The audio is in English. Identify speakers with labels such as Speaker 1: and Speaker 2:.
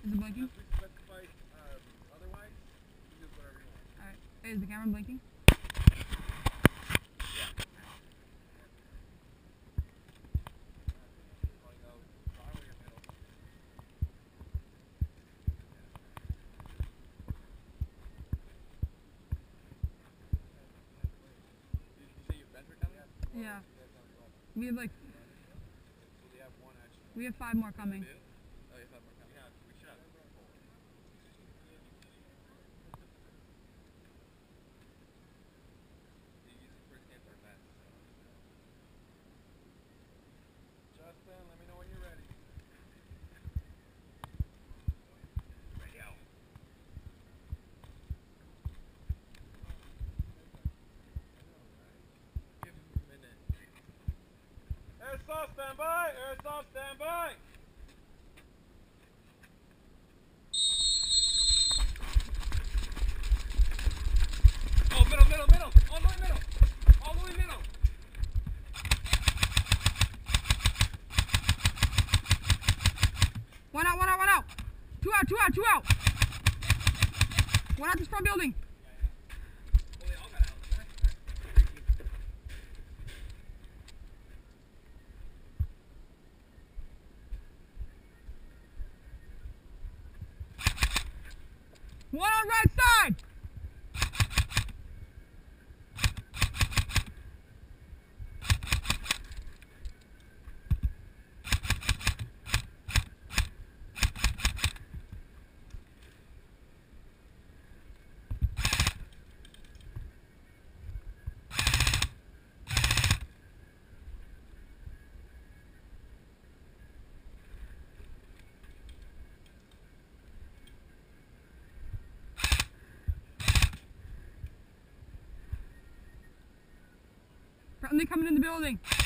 Speaker 1: Is it blinking?
Speaker 2: Otherwise, you do whatever you want.
Speaker 1: Alright. Hey, is the camera blinking? Yeah. We have like. We have 5 more coming.
Speaker 2: Oh, you have 5 more coming. Yeah, we should have 4. These first camps are best. Justin, let me know when you're ready. Radio. Give him a minute. Airsoft standby! Airsoft standby! Oh, middle, middle, middle! All the way middle! All the way middle!
Speaker 1: One out, one out, one out! 2 out, 2 out, 2 out! One out this front building!
Speaker 2: Oh, they all got out.
Speaker 1: One on right side! Friendly coming in the building.